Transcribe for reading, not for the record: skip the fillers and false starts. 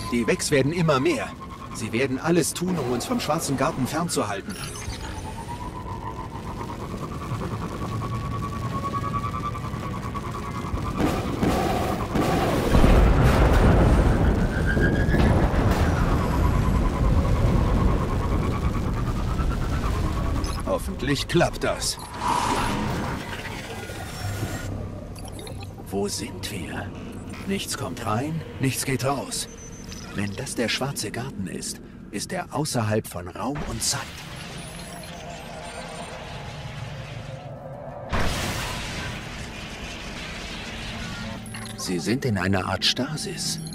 Die Vex werden immer mehr. Sie werden alles tun, um uns vom Schwarzen Garten fernzuhalten. Hoffentlich klappt das. Wo sind wir? Nichts kommt rein, nichts geht raus. Wenn das der Schwarze Garten ist, ist er außerhalb von Raum und Zeit. Sie sind in einer Art Stasis.